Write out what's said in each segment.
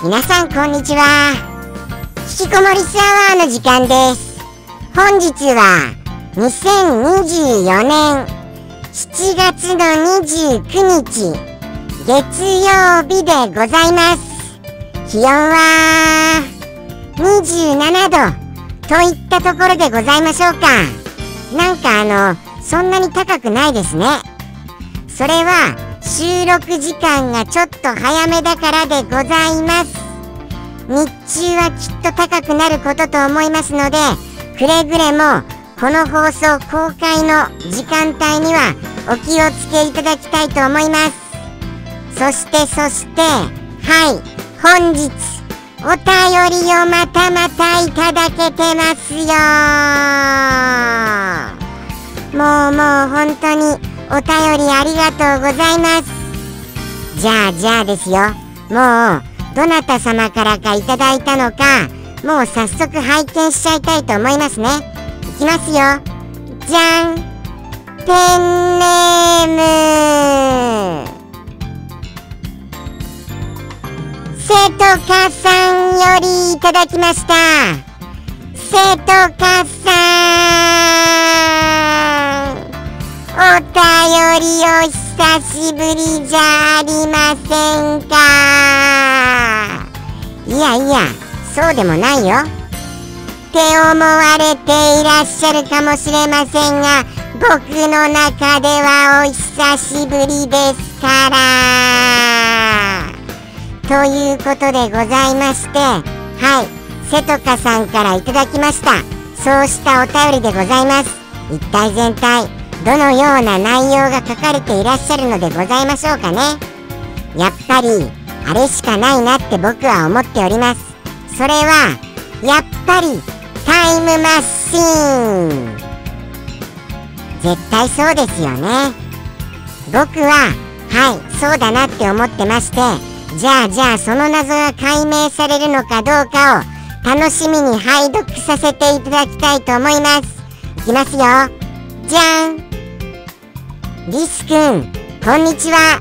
皆さんこんにちは。引きこもりスアワーの時間です。本日は2024年7月の29日月曜日でございます。気温は27度といったところでございましょうか。なんかそんなに高くないですね。それは収録時間がちょっと早めだからでございます。日中はきっと高くなることと思いますので、くれぐれもこの放送公開の時間帯にはお気をつけいただきたいと思います。そしてはい本日お便りをまたいただけてますよ。もう本当にお便りありがとうございます。じゃあですよ、もうどなた様からかいただいたのか、もう早速拝見しちゃいたいと思いますね。いきますよ。じゃん。ペンネームせとかさんよりいただきました。せとかさん、お便りお久しぶりじゃありませんか。いやそうでもないよって思われていらっしゃるかもしれませんが、僕の中ではお久しぶりですから。ということでございまして、はいせとかさんからいただきましたそうしたお便りでございます。一体全体どのような内容が書かれていらっしゃるのでございましょうかね。やっぱりあれしかないなって僕は思っております。それはやっぱりタイムマシーン。絶対そうですよね。僕はそうだなって思ってまして、じゃあその謎が解明されるのかどうかを楽しみに拝読させていただきたいと思います。いきますよ。じゃん。リスくんこんにちは。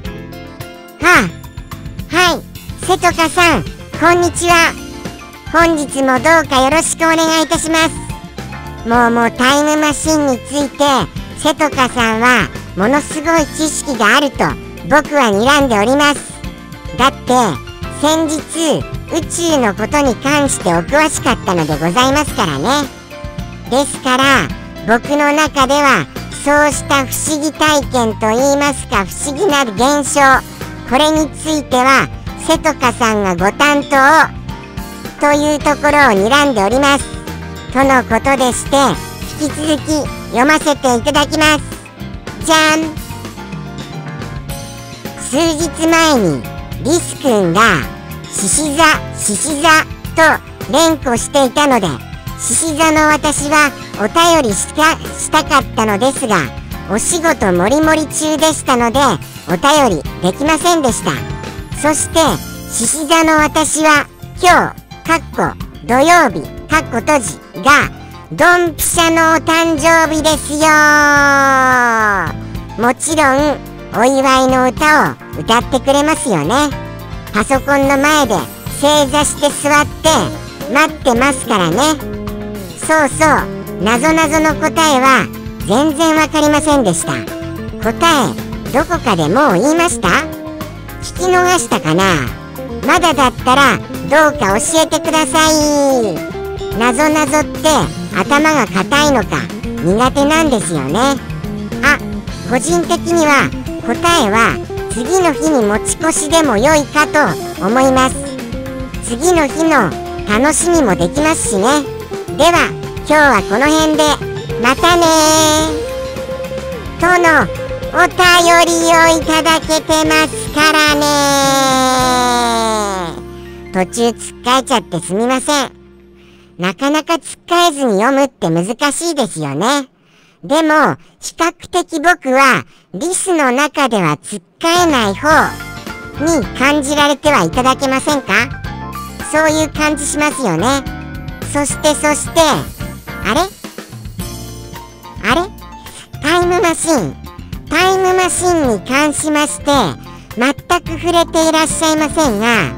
はいせとかさんこんにちは。本日もどうかよろしくお願いいたします。もうタイムマシンについてせとかさんはものすごい知識があると僕は睨んでおります。だって先日宇宙のことに関してお詳しかったのでございますからね。ですから僕の中ではそうした不思議体験といいますか、不思議な現象、これについてはせとかさんがご担当というところを睨んでおりますとのことでして、引き続き読ませていただきます。じゃん。数日前にリスくんが獅子座と連呼していたので、獅子座の私はお便りしたかったのですが、お仕事もりもり中でしたのでお便りできませんでした。そして獅子座の私は今日土曜日閉じがドンピシャのお誕生日ですよ。もちろんお祝いの歌を歌ってくれますよね。パソコンの前で正座して座って待ってますからね。そう謎の答えは全然わかりませんでした。答えどこかでもう言いました？聞き逃したかな。まだだったらどうか教えてください。謎って頭が硬いのか苦手なんですよね。個人的には答えは次の日に持ち越しでも良いかと思います。次の日の楽しみもできますしね。では今日はこの辺でまたねとのお便りをいただけてますからね。途中つっかえちゃってすみません。なかなかつっかえずに読むって難しいですよね。でも比較的僕はリスの中ではつっかえない方に感じられてはいただけませんか？そういう感じしますよね。そしてあれタイムマシンに関しまして全く触れていらっしゃいませんが、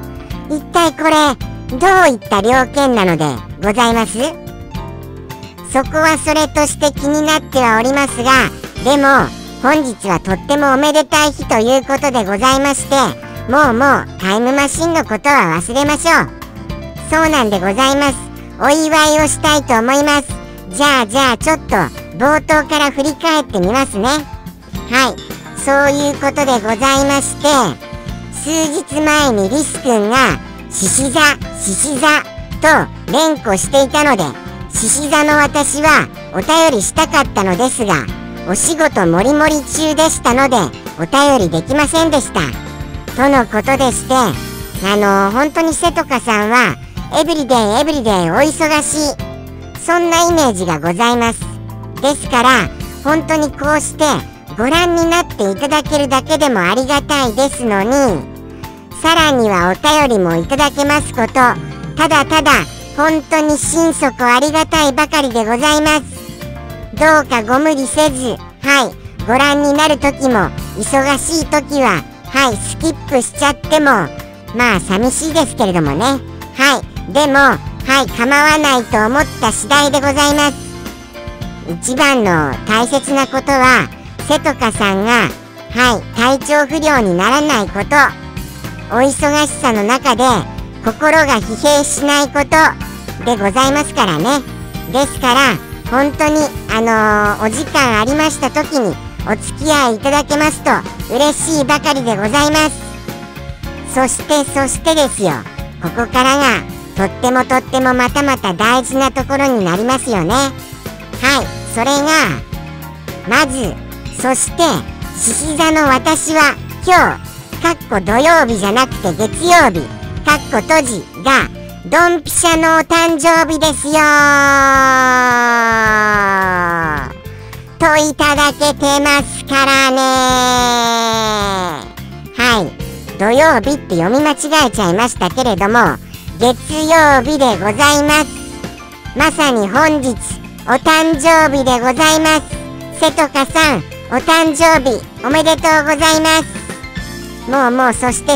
一体これどういった了見なのでございます？そこはそれとして気になってはおりますが、でも本日はとってもおめでたい日ということでございまして、もうタイムマシンのことは忘れましょう。そうなんでございます。お祝いをしたいと思います。じゃあちょっと冒頭から振り返ってみますね。はい、そういうことでございまして、数日前にリス君が獅子座と連呼していたので、獅子座の私はお便りしたかったのですが、お仕事もりもり中でしたのでお便りできませんでしたとのことでして、本当にせとかさんはエブリデイお忙しい、そんなイメージがございます。ですから本当にこうしてご覧になっていただけるだけでもありがたいですのに、さらにはお便りもいただけますこと、ただ本当に心底ありがたいばかりでございます。どうかご無理せず、ご覧になる時も忙しい時はスキップしちゃってもまあ寂しいですけれどもね、でも構わないと思った次第でございます。一番の大切なことはせとかさんが体調不良にならないこと、お忙しさの中で心が疲弊しないことでございますからね。ですから本当にお時間ありました時にお付き合いいただけますと嬉しいばかりでございます。そしてですよ、ここからがとってもまた大事なところになりますよね。それがまず、そして獅子座の私は今日土曜日じゃなくて月曜日閉じがドンピシャのお誕生日ですよといただけてますからね。土曜日って読み間違えちゃいましたけれども、月曜日でございます。まさに本日お誕生日でございます。せとかさん、お誕生日おめでとうございます。もうそして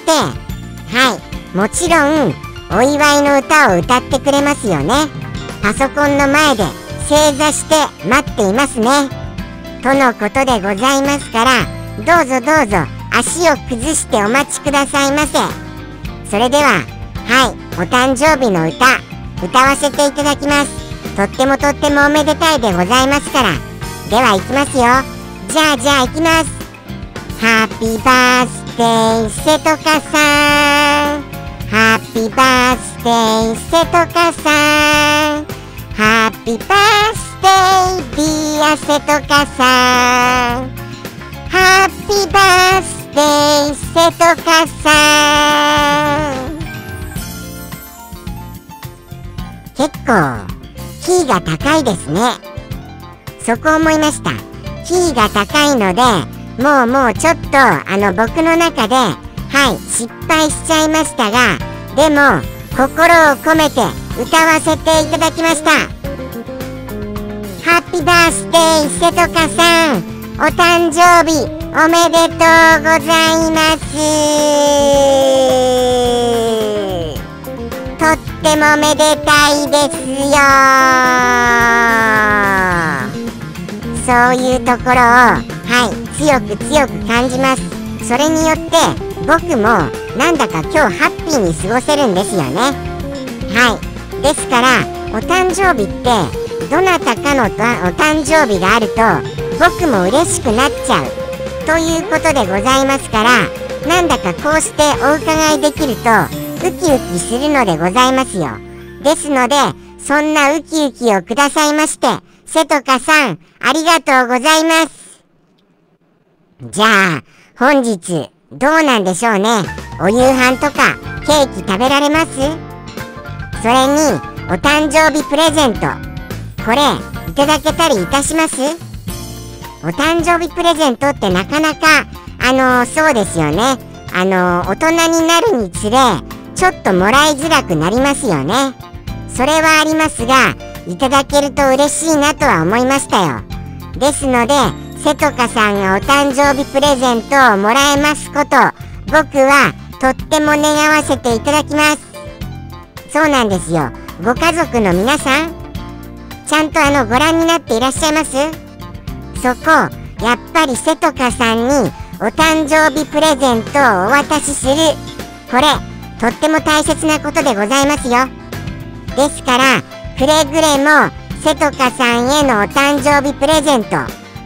もちろんお祝いの歌を歌ってくれますよね。パソコンの前で正座して待っていますねとのことでございますから、どうぞ足を崩してお待ちくださいませ。それではお誕生日の歌わせていただきます。とってもおめでたいでございますから。では行きますよ。じゃあ行きます。ハッピーバースデーせとかさん、ハッピーバースデーせとかさん、ハッピーバースデーディアせとかさん、ハッピーバースデーせとかさん。結構キーが高いですね。そこ思いました。キーが高いのでもうちょっと僕の中で失敗しちゃいましたが、でも心を込めて歌わせていただきました。ハッピーバースデーせとかさん、お誕生日おめでとうございます。とってもめでたいですよ。そういうところを強く感じます。それによって僕もなんだか今日ハッピーに過ごせるんですよね。ですからお誕生日ってどなたかのお誕生日があると僕も嬉しくなっちゃうということでございますから、なんだかこうしてお伺いできるとウキウキするのでございますよ。ですのでそんなウキウキをくださいましてせとかさん、ありがとうございます。じゃあ本日どうなんでしょうね。お夕飯とかケーキ食べられます？それにお誕生日プレゼント、これいただけたりいたします？お誕生日プレゼントってなかなかそうですよね。大人になるにつれちょっともらいづらくなりますよね。それはありますが、いただけると嬉しいなとは思いましたよ。ですのでせとかさんがお誕生日プレゼントをもらえますこと、僕はとっても願わせていただきます。そうなんですよ。ご家族の皆さん、ちゃんとご覧になっていらっしゃいます？そこ、やっぱりせとかさんにお誕生日プレゼントをお渡しする。これ、とっても大切なことでございますよ。ですから、くれぐれもせとかさんへのお誕生日プレゼント。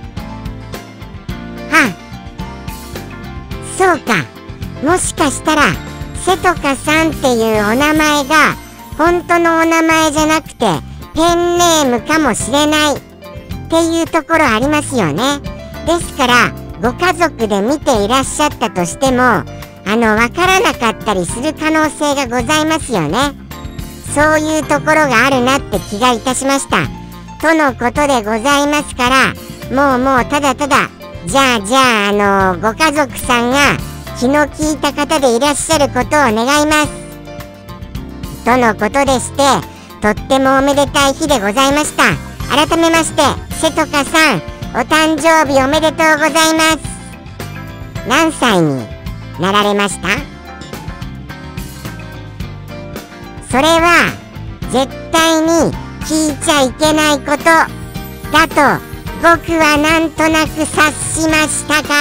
そうか。もしかしたら、せとかさんっていうお名前が本当のお名前じゃなくてペンネームかもしれないっていうところありますよね。ですからご家族で見ていらっしゃったとしてもわからなかったりする可能性がございますよね。そういうところがあるなって気がいたしましたとのことでございますから、もうただただじゃあご家族さんが気の利いた方でいらっしゃることを願いますとのことでして、とってもおめでたい日でございました。改めましてせとかさん、お誕生日おめでとうございます。何歳になられました？それは絶対に聞いちゃいけないことだと僕はなんとなく察しましたから。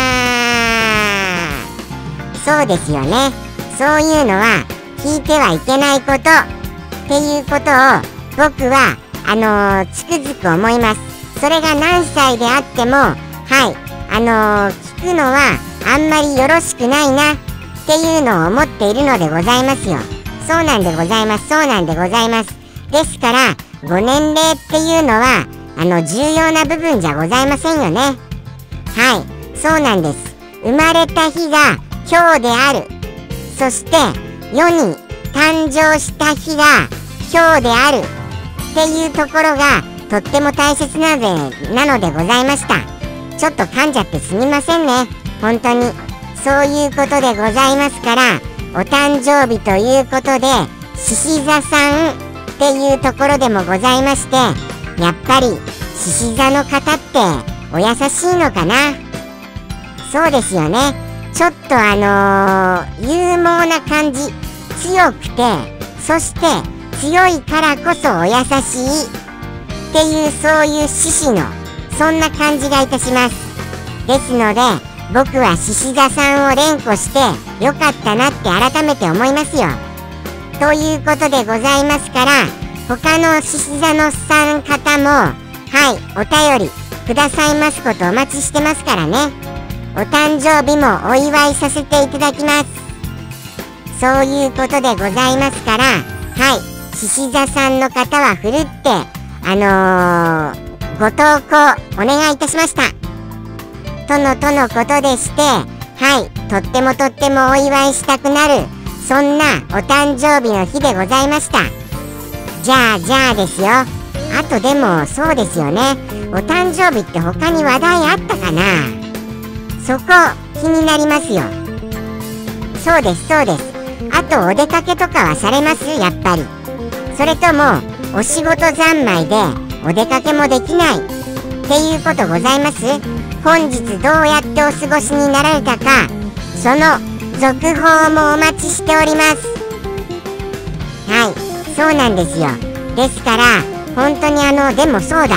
そうですよね。そういうのは聞いてはいけないことっていうことを僕はつくづく思います。それが何歳であっても聞くのはあんまりよろしくないなっていうのを思っているのでございますよ。そうなんでございます。そうなんでございます。ですからご年齢っていうのは重要な部分じゃございませんよね。そうなんです。生まれた日が今日である。そして世に誕生した日が今日であるっていうところがとっても大切なのでございました。ちょっと噛んじゃってすみませんね。本当にそういうことでございますから、お誕生日ということで獅子座さんっていうところでもございまして、やっぱり獅子座の方ってお優しいのかな。そうですよね。ちょっと勇猛な感じ、強くて、そして強いからこそお優しいっていう、そういう獅子のそんな感じがいたします。ですので僕は獅子座さんを連呼してよかったなって改めて思いますよ。ということでございますから、他の獅子座の方もお便りくださいますことお待ちしてますからね。お誕生日もお祝いさせていただきます。そういうことでございますから、獅子座さんの方はふるってご投稿お願いいたしましたとのことでして、とってもお祝いしたくなる、そんなお誕生日の日でございました。じゃあですよ。あとでもそうですよね。お誕生日って他に話題あったかな。そこ気になりますよ。そうです。あとお出かけとかはされます？やっぱり。それともお仕事三昧でお出かけもできないっていうことございます？本日どうやってお過ごしになられたか、その続報もお待ちしております。そうなんですよ。ですから本当にでもそうだ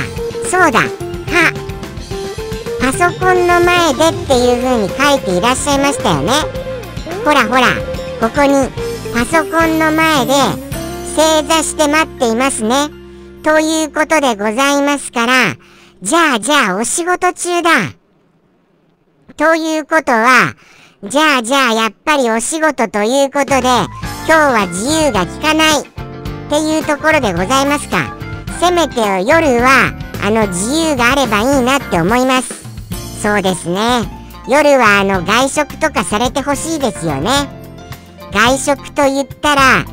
パソコンの前でっていう風に書いていらっしゃいましたよね。ほらここにパソコンの前で正座して待っていますねということでございますから、じゃあお仕事中だということは、じゃあやっぱりお仕事ということで今日は自由が利かないっていうところでございますか。せめて夜は自由があればいいなって思います。そうですね。夜は外食とかされてほしいですよね。外食と言ったら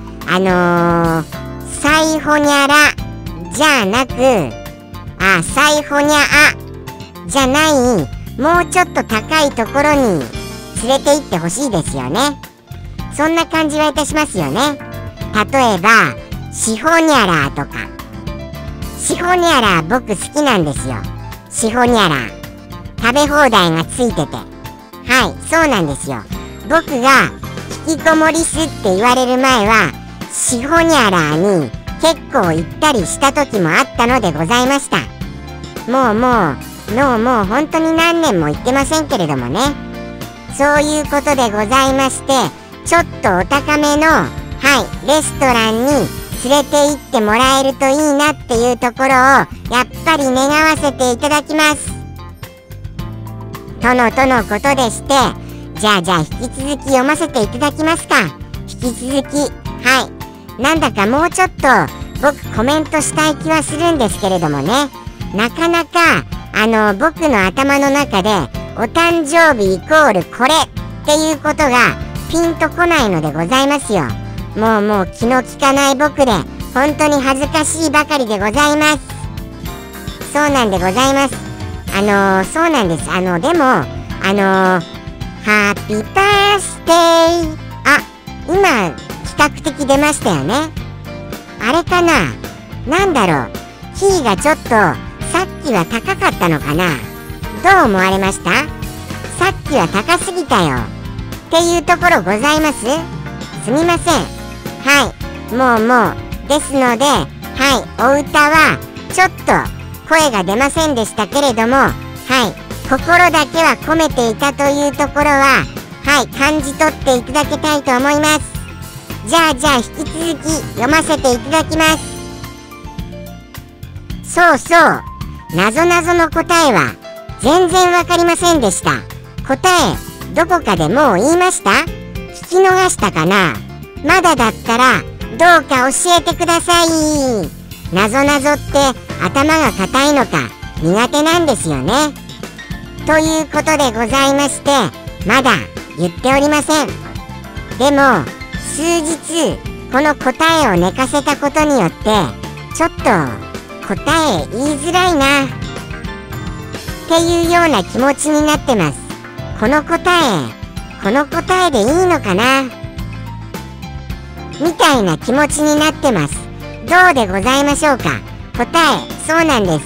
サイホニャラじゃなく、サイホニャアじゃない、もうちょっと高いところに連れて行ってほしいですよね。そんな感じはいたしますよね。例えばシホニャラとか。シホニャラ僕好きなんですよ。シホニャラ食べ放題がついてて、そうなんですよ。 僕が引きこもりすって言われる前はシホニャラーに結構行ったりした時もあったのでございました。もう本当に何年も行ってませんけれどもね。そういうことでございまして、ちょっとお高めのレストランに連れて行ってもらえるといいなっていうところをやっぱり願わせていただきますとのことでして、じゃあ引き続き読ませていただきますか。引き続きなんだかもうちょっと僕コメントしたい気はするんですけれどもね、なかなか僕の頭の中でお誕生日イコールこれっていうことがピンとこないのでございますよ。もう気の利かない僕で本当に恥ずかしいばかりでございます。そうなんでございます。そうなんです。でもハッピーバースデー、今比較的出ましたよね。あれかな、なんだろう、キーがちょっとさっきは高かったのかな。どう思われました？さっきは高すぎたよっていうところございます？すみません。もうですので、お歌はちょっと声が出ませんでしたけれども、心だけは込めていたというところは感じ取っていただきたいと思います。じゃあ引き続き読ませていただきます。そう謎の答えは全然わかりませんでした。答えどこかでもう言いました？聞き逃したかな？まだだったらどうか教えてください。謎って頭が硬いのか苦手なんですよね。ということでございまして、まだ言っておりません。でも数日この答えを寝かせたことによってちょっと答え言いづらいなっていうような気持ちになってます。この答えでいいのかなみたいな気持ちになってます。どうでございましょうか。答えそうなんです。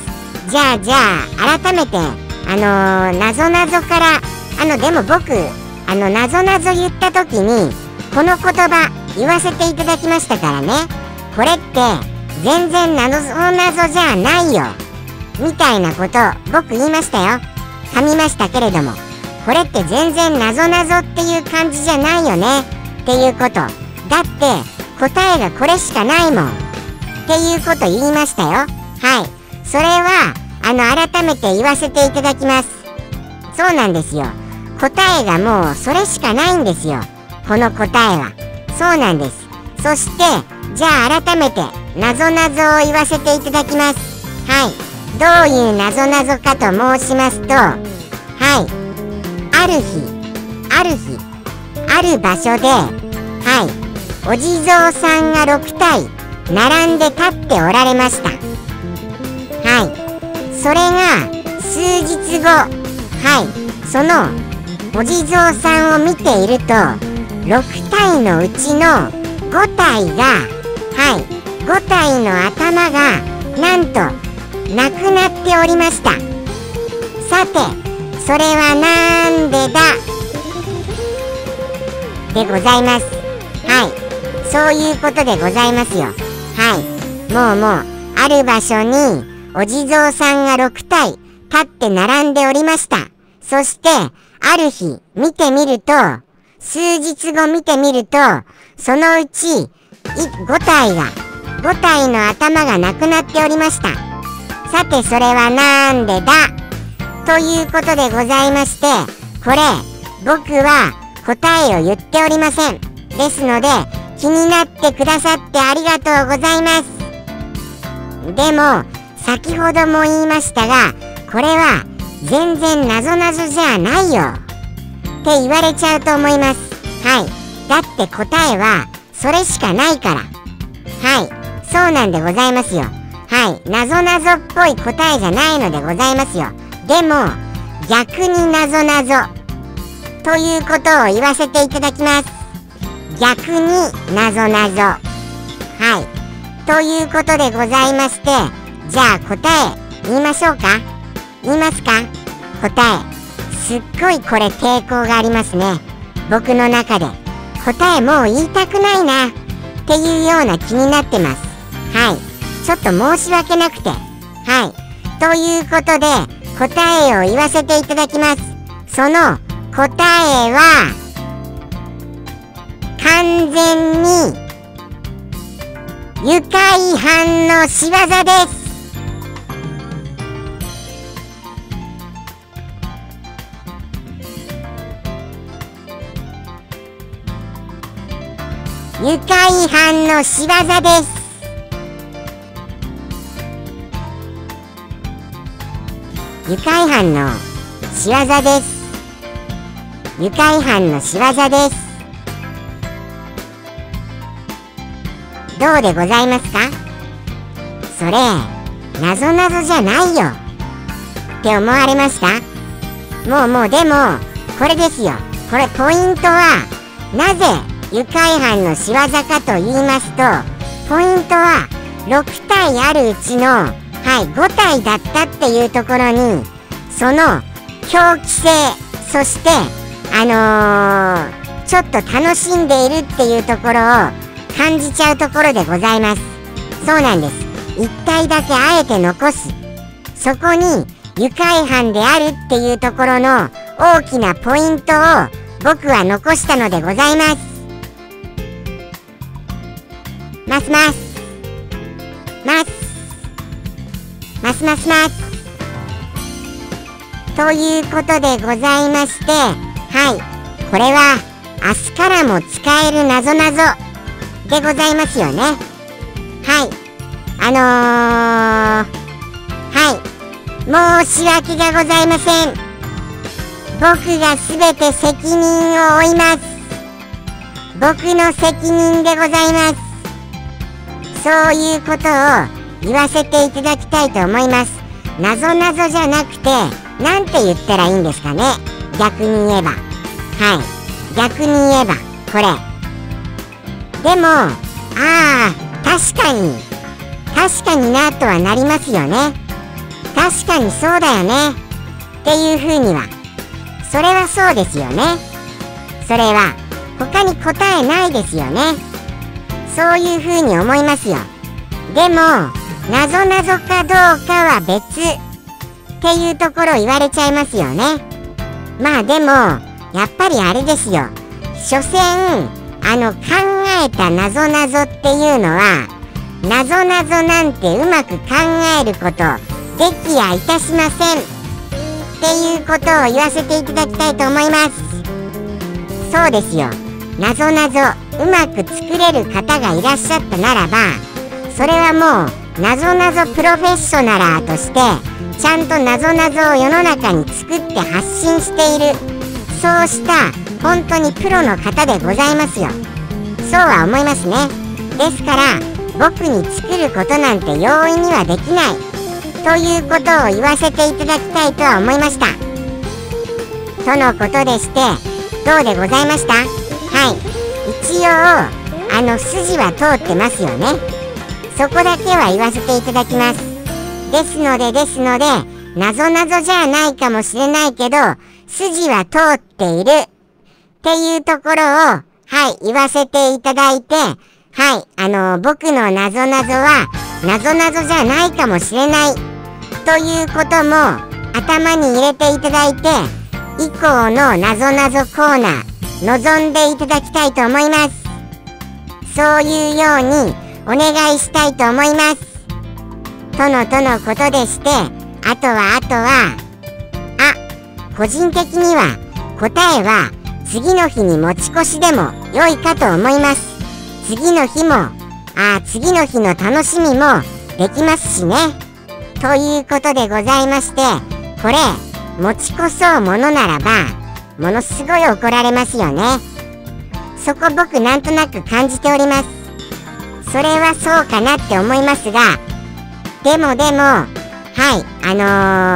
じゃあ改めて謎からでも僕謎言った時にこの言葉言わせていただきましたからね。これって全然謎じゃないよみたいなこと僕言いましたよ。噛みましたけれども、これって全然謎っていう感じじゃないよねっていうこと。だって答えがこれしかないもんっていうこと言いましたよ。それは改めて言わせていただきます。そうなんですよ。答えがもうそれしかないんですよ、この答えは。そうなんです。そしてじゃあ改めて謎を言わせていただきます。どういう謎かと申しますと、ある日ある場所でお地蔵さんが6体並んで立っておられました。それが数日後、そのお地蔵さんを見ていると6体のうちの5体が5体の頭がなんとなくなっておりました。さてそれはなんでだでございます。そういうことでございますよ。もうある場所にお地蔵さんが6体立って並んでおりました。そしてある日見てみると、数日後見てみると、そのうち5体の頭がなくなっておりました。さてそれはなんでだということでございまして、これ僕は答えを言っておりません。ですので気になってくださってありがとうございます。でも先ほども言いましたが、これは全然謎じゃないよって言われちゃうと思います。だって答えはそれしかないから。そうなんでございますよ。謎っぽい答えじゃないのでございますよ。でも逆に謎ということを言わせていただきます。逆に謎ということでございまして、じゃあ答え言いましょうか。言いますか。答えすっごいこれ抵抗がありますね。 僕の中で答えもう言いたくないなっていうような気になってます。はい、ちょっと申し訳なくて、はい、ということで答えを言わせていただきます。その答えは完全に愉快犯の仕業です。愉快犯の仕業です。愉快犯の仕業です。愉快犯の仕業です。どうでございますか？それなぞなぞじゃないよって思われました？もうでもこれですよ。これポイントはなぜ愉快犯の仕業かと言いますと、ポイントは6体あるうちの、はい、5体だったっていうところに、その狂気性、そしてちょっと楽しんでいるっていうところを感じちゃうところでございます。そうなんです。1体だけあえて残す、そこに愉快犯であるっていうところの大きなポイントを僕は残したのでございます。ますということでございまして、はい、これは明日からも使えるなぞなぞでございますよね。はい、はい、申し訳がございません。僕がすべて責任を負います。僕の責任でございます。そういうことを言わせていただきたいと思います。なぞなぞじゃなくて、なんて言ったらいいんですかね。逆に言えば、はい、逆に言えばこれでも、確かになとはなりますよね。確かにそうだよねっていうふうには、それはそうですよね。それは他に答えないですよね。そういうふうに思いますよ。でもなぞなぞかどうかは別っていうところ言われちゃいますよね。まあでもやっぱりあれですよ。所詮考えたなぞなぞっていうのは、なぞなぞなんてうまく考えることできやいたしませんっていうことを言わせていただきたいと思います。そうですよ。なぞなぞうまく作れる方がいらっしゃったならば、それはもうなぞなぞプロフェッショナラーとしてちゃんとなぞなぞを世の中に作って発信している、そうした本当にプロの方でございますよ。そうは思いますね。ですから僕に作ることなんて容易にはできないということを言わせていただきたいとは思いました。とのことでして、どうでございました？はい、一応筋は通ってますよね。そこだけは言わせていただきます。ですのでなぞなぞじゃないかもしれないけど筋は通っているっていうところを、はい、言わせていただいて、はい、僕のなぞなぞはなぞなぞじゃないかもしれないということも頭に入れていただいて、以降のなぞなぞコーナー望んでいただきたいと思います。そういうようにお願いしたいと思います。とのことでして、あとは個人的には答えは次の日に持ち越しでも良いかと思います。次の日の楽しみもできますしね。ということでございまして、これ持ち越そうものならばものすごい怒られますよね。そこ僕なんとなく感じております。それはそうかなって思いますが、でもはい、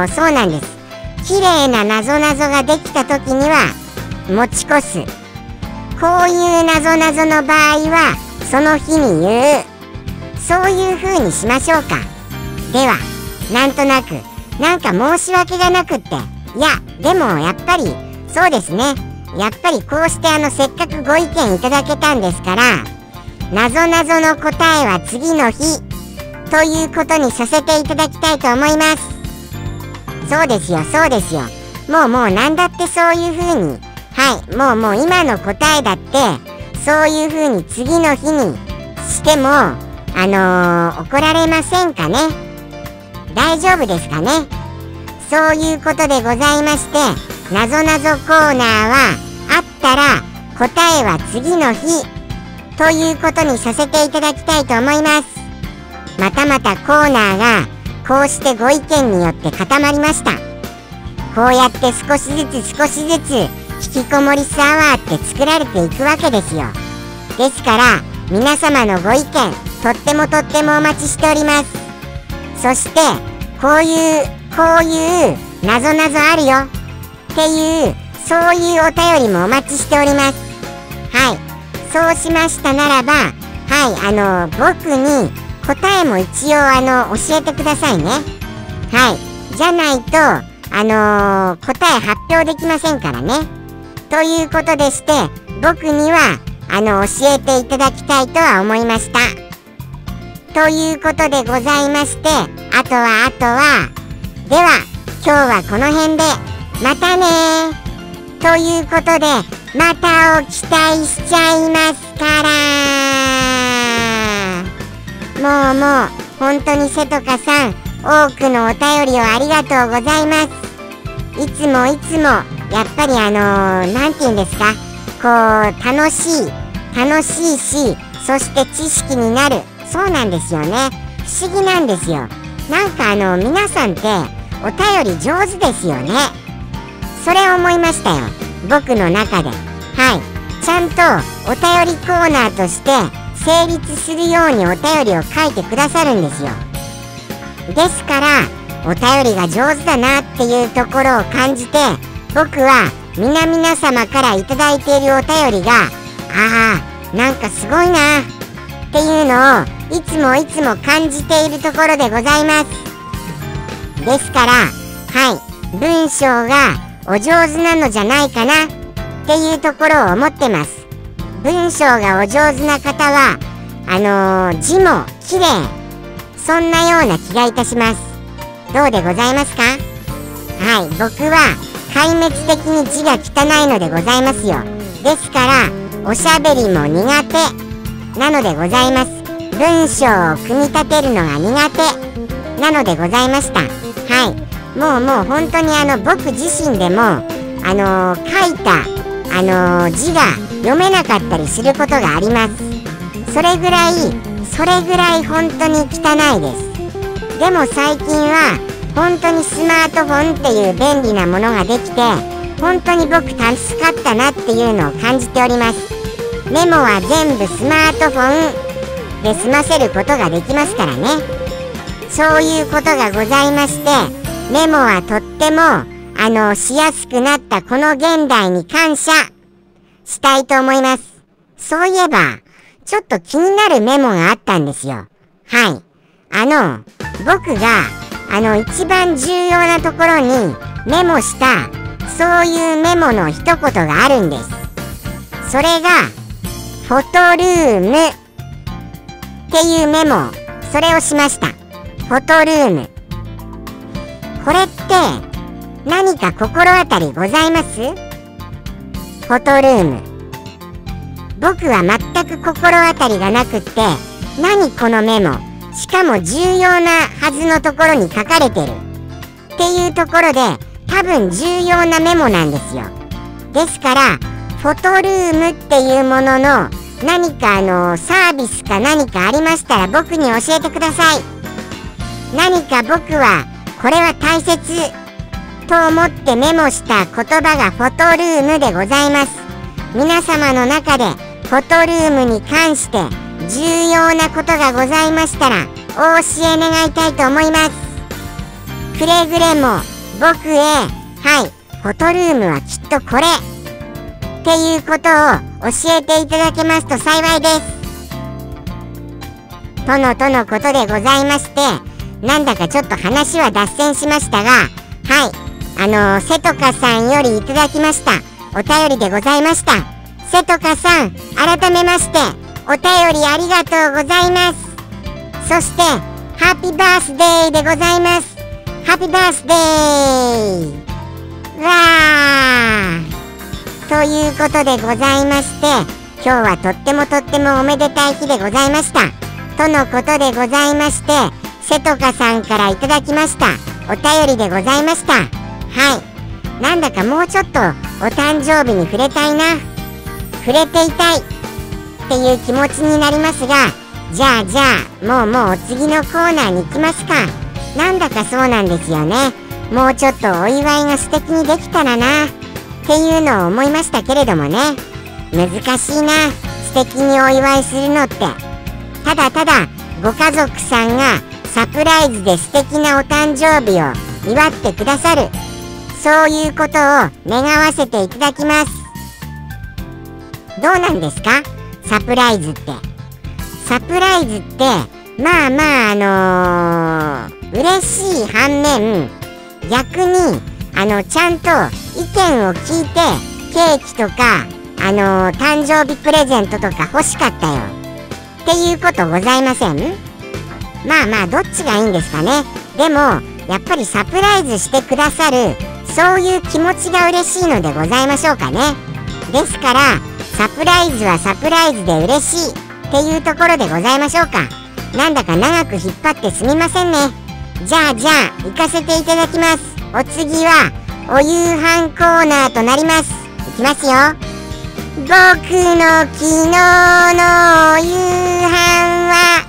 そうなんです。綺麗ななぞなぞができた時には持ち越す。こういうなぞなぞの場合はその日に言う。そういう風にしましょうか。ではなんとなくなんか申し訳がなくって、いやでもやっぱりそうですね、 やっぱりこうしてせっかくご意見いただけたんですから、なぞなぞの答えは次の日ということにさせていただきたいと思います。そうですよそうですよ。もうなんだってそういう風に、はい、もう今の答えだってそういう風に次の日にしても怒られませんかね。大丈夫ですかね。そういうことでございまして、なぞなぞコーナーはあったら答えは次の日ということにさせていただきたいと思います。またまたコーナーがこうしてご意見によって固まりました。こうやって少しずつ引きこもりスアワーって作られていくわけですよ。ですから皆様のご意見とってもお待ちしております。そしてこういうなぞなぞあるよっていうそういうお便りもお待ちしております。はい、そうしましたならば、はい、僕に答えも一応教えてくださいね。はい、じゃないと答え発表できませんからね。ということでして、僕には教えていただきたいとは思いました。ということでございまして、あとはでは今日はこの辺でまたねーということで、またを期待しちゃいますから。もう本当にせとかさん、多くのお便りをありがとうございます。いつもやっぱりなんて言うんですか、こう楽しいし、そして知識になる。そうなんですよね。不思議なんですよ。なんか皆さんってお便り上手ですよね。それ思いましたよ、僕の中で。はい、ちゃんとお便りコーナーとして成立するようにお便りを書いてくださるんですよ。ですからお便りが上手だなっていうところを感じて、僕は皆様からいただいているお便りがなんかすごいなっていうのをいつも感じているところでございます。ですから、はい、文章がお上手なのじゃないかなっていうところを思ってます。文章がお上手な方は字も綺麗、そんなような気がいたします。どうでございますか。はい、僕は壊滅的に字が汚いのでございますよ。ですからおしゃべりも苦手なのでございます。文章を組み立てるのが苦手なのでございました。はい、もう本当に僕自身でも書いた字が読めなかったりすることがあります。それぐらい本当に汚いです。でも最近は本当にスマートフォンっていう便利なものができて、本当に僕助かったなっていうのを感じております。メモは全部スマートフォンで済ませることができますからね。そういうことがございまして、メモはとってもしやすくなったこの現代に感謝したいと思います。そういえばちょっと気になるメモがあったんですよ。はい、僕が一番重要なところにメモしたそういうメモの一言があるんです。それがフォトルームっていうメモ、それをしました。フォトルーム、これって何か心当たりございます？フォトルーム、僕は全く心当たりがなくって、何このメモ、しかも重要なはずのところに書かれてるっていうところで、多分重要なメモなんですよ。ですからフォトルームっていうものの何かサービスか何かありましたら僕に教えてください。何か僕はこれは大切と思ってメモした言葉がフォトルームでございます。皆様の中でフォトルームに関して重要なことがございましたらお教え願いたいと思います。くれぐれも僕へ、はい、フォトルームはきっとこれっていうことを教えていただけますと幸いです。とのことでございまして、なんだかちょっと話は脱線しましたが、はい、せとかさんよりいただきましたお便りでございました。せとかさん、改めましてお便りありがとうございます。そしてハッピーバースデーでございます。ハッピーバースデーわーということでございまして、今日はとってもおめでたい日でございましたとのことでございまして、せとかさんからいただきましたお便りでございました。はい、なんだかもうちょっとお誕生日に触れたいな、触れていたいっていう気持ちになりますが、じゃあもうお次のコーナーに行きますか。なんだかそうなんですよね。もうちょっとお祝いが素敵にできたらなっていうのを思いましたけれどもね、難しいな、素敵にお祝いするのって。ただご家族さんがサプライズで素敵なお誕生日を祝ってくださる、そういうことを願わせていただきます。どうなんですか、サプライズって。サプライズって嬉しい反面、逆にちゃんと意見を聞いてケーキとか誕生日プレゼントとか欲しかったよっていうことございません？どっちがいいんですかね。でもやっぱりサプライズしてくださる、そういう気持ちが嬉しいのでございましょうかね。ですからサプライズはサプライズで嬉しいっていうところでございましょうか。なんだか長く引っ張ってすみませんね。じゃあ行かせていただきます。お次はお夕飯コーナーとなります。いきますよ。僕の昨日のお夕飯は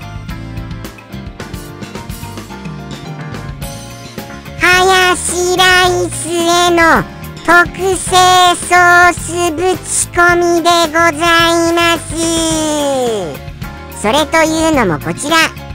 ハヤシライスへの特製ソースぶち込みでございます。それというのもこちら、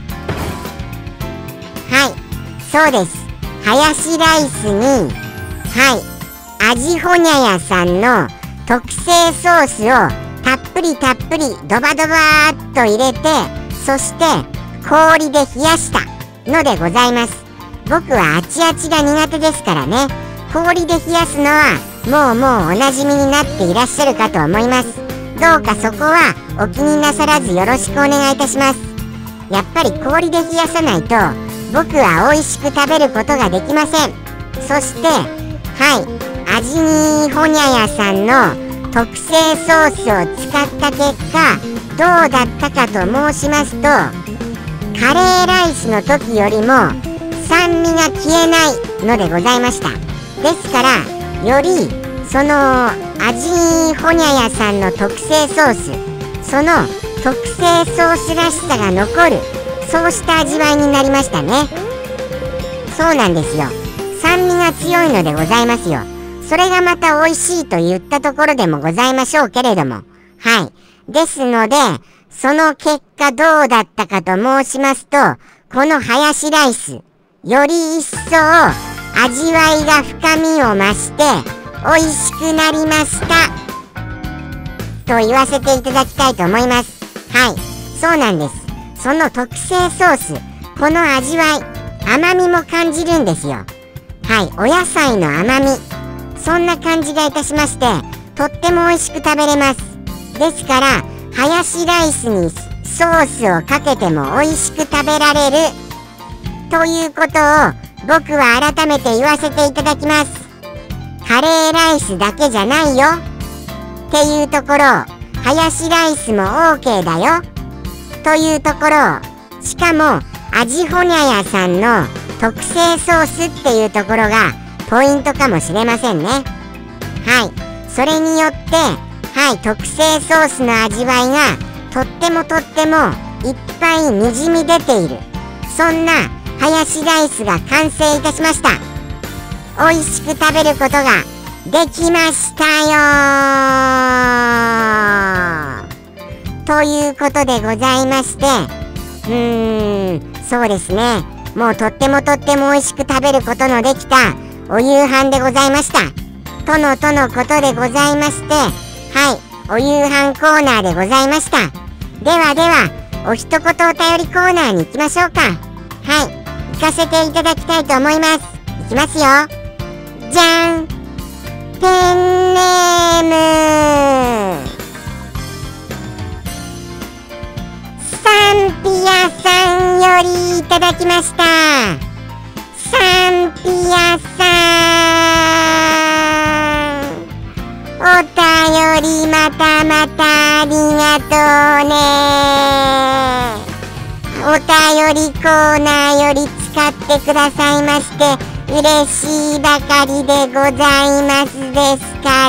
はい、そうです。ハヤシライスに味ほにゃやさんの特製ソースをたっぷりドバドバーっと入れて、そして氷で冷やしたのでございます。僕はあちあちが苦手ですからね、氷で冷やすのはもうおなじみになっていらっしゃるかと思います。どうかそこはお気になさらずよろしくお願いいたします。やっぱり氷で冷やさないと僕は美味しく食べることができません。そして味にほにゃやさんの特製ソースを使った結果どうだったかと申しますと、カレーライスの時よりも酸味が消えないのでございました。ですからよりその味ほにゃやさんの特製ソース、その特製ソースらしさが残る、そうした味わいになりましたね。そうなんですよ、酸味が強いのでございますよ。それがまた美味しいと言ったところでもございましょうけれども、ですのでその結果どうだったかと申しますと、このハヤシライスより一層味わいが深みを増して美味しくなりましたと言わせていただきたいと思います。そうなんです。その特製ソース、この味わい、甘みも感じるんですよ。お野菜の甘み、そんな感じがいたしまして、とっても美味しく食べれます。ですからハヤシライスにソースをかけても美味しく食べられるということを僕は改めて言わせていただきます。カレーライスだけじゃないよっていうところを、ハヤシライスも OK だよというところを、しかも味ほにゃやさんの特製ソースっていうところがポイントかもしれませんね。それによって特製ソースの味わいがとってもいっぱいにじみ出ている、そんなハヤシライスが完成いたしました。美味しく食べることができましたよということでございまして、そうですね、もうとっても美味しく食べることのできたお夕飯でございましたとのことでございまして、お夕飯コーナーでございました。ではお一言お便りコーナーに行きましょうか。行かせていただきたいと思います。いきますよ。じゃん。ペンネーりいただきました。サンピアさん、お便りまたまたありがとうね。お便りコーナーより使ってくださいまして嬉しいばかりでございますですから。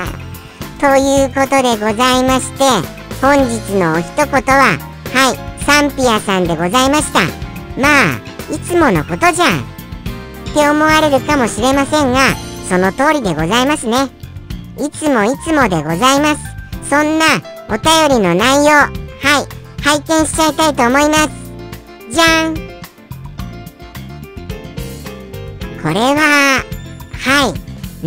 ということでございまして、本日のお一言は、はい、サンピアさんでございました。まあいつものことじゃんって思われるかもしれませんが、その通りでございますね。いつもいつもでございます。そんなお便りの内容、はい、拝見しちゃいたいと思います。じゃん。これは、はい、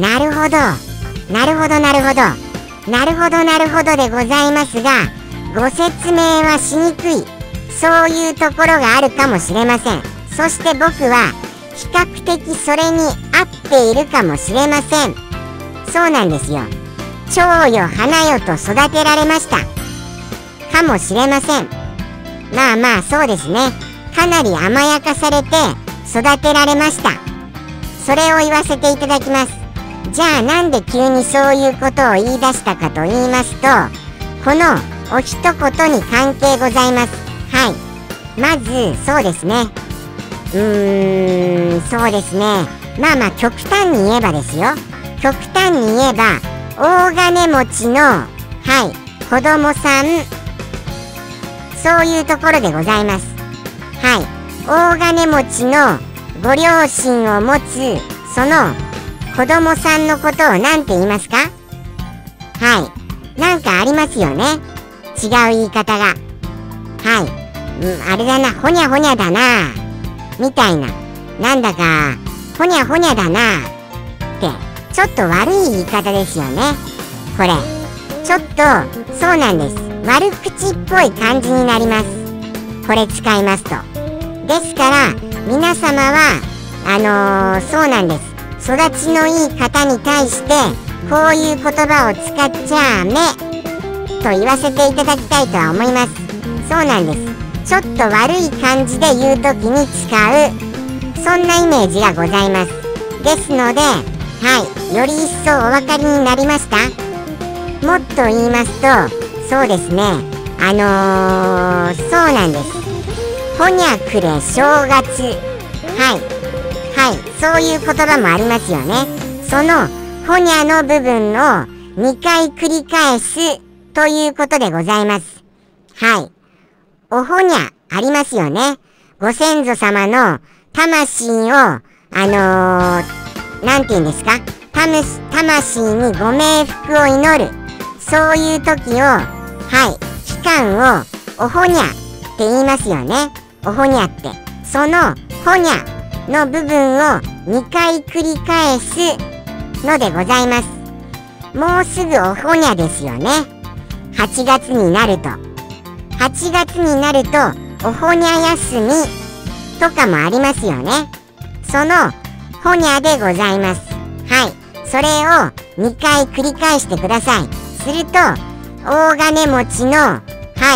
なるほど、なるほどなるほど、なるほどなるほどでございますが、ご説明はしにくい、そういうところがあるかもしれません。そして僕は比較的それに合っているかもしれません。そうなんですよ。蝶よ花よと育てられましたかもしれません。まあまあそうですね。かなり甘やかされて育てられました。それを言わせていただきます。じゃあなんで急にそういうことを言い出したかと言いますと、このお一言に関係ございます。はい、まずそうですね、そうですね、まあまあ極端に言えばですよ、極端に言えば大金持ちの、はい、子供さん、そういうところでございます。はい、大金持ちのご両親を持つその子供さんのことを何て言いますか？はい、なんかありますよね、違う言い方が。はい、あれだな、ほにゃほにゃだなみたいな、なんだかほにゃほにゃだなってちょっと悪い言い方ですよね。これちょっとそうなんです、悪口っぽい感じになります、これ使いますと。ですから皆様はそうなんです、育ちのいい方に対してこういう言葉を使っちゃめと言わせていただきたいとは思います。そうなんです、ちょっと悪い感じで言うときに使う、そんなイメージがございます。ですので、はい、より一層お分かりになりました。もっと言いますと、そうですね、そうなんです、ほにゃくれ正月、はいはい、そういう言葉もありますよね。そのほにゃの部分を2回繰り返すということでございます。はい、おほにゃありますよね。ご先祖様の魂をなんて言うんですか、魂にご冥福を祈る、そういう時を、はい、期間をおほにゃって言いますよね。おほにゃって、そのほにゃの部分を2回繰り返すのでございます。もうすぐおほにゃですよね。8月になると、8月になるとおほにゃ休みとかもありますよね。そのほにゃでございます。はい、それを2回繰り返してください。すると大金持ちの、はい、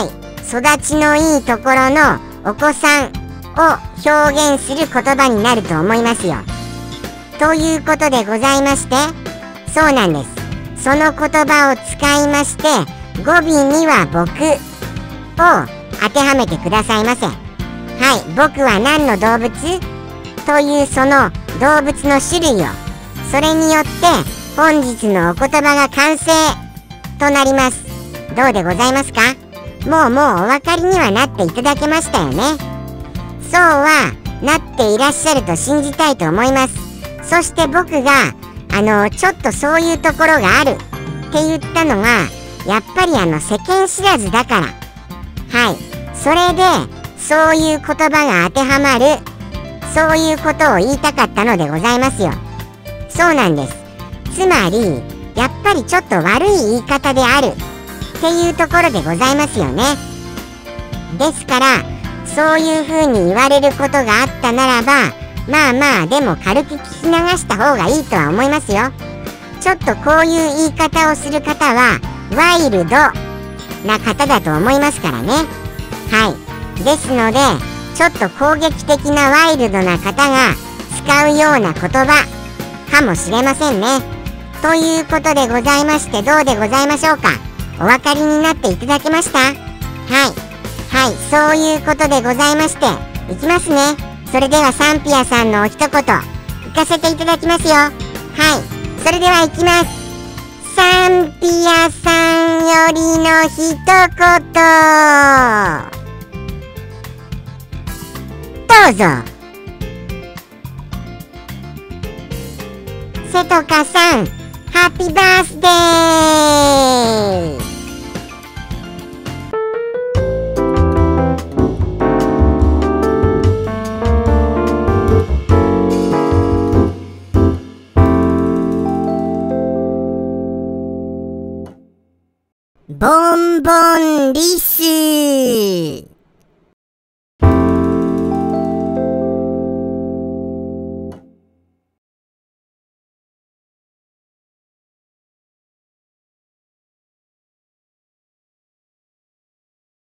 育ちのいいところのお子さんを表現する言葉になると思いますよ。ということでございまして、そうなんです、その言葉を使いまして語尾には僕を当てはめてくださいませ。はい、僕は何の動物というその動物の種類を、それによって本日のお言葉が完成となります。どうでございますか？もうお分かりにはなっていただけましたよね。そうはなっていらっしゃると信じたいと思います。そして僕がちょっとそういうところがあるって言ったのが、やっぱり世間知らずだから、はい、それでそういう言葉が当てはまる、そういうことを言いたかったのでございますよ。そうなんです。つまりやっぱりちょっと悪い言い方であるっていうところでございますよね。ですからそういう風に言われることがあったならば、まあでも軽く聞き流した方がいいとは思いますよ。ちょっとこういう言い方をする方はワイルドな方だと思いますからね。はい、 ですので、ちょっと攻撃的なワイルドな方が使うような言葉かもしれませんね。ということでございまして、どうでございましょうか。お分かりになっていただけました？はい、そういうことでございまして、いきますね。それではサンピアさんのお一言行かせていただきますよ。はい、それではいきます。サンピアさんよりの一言、どうぞ。せとかさん、ハッピーバースデー。ボンボンリス。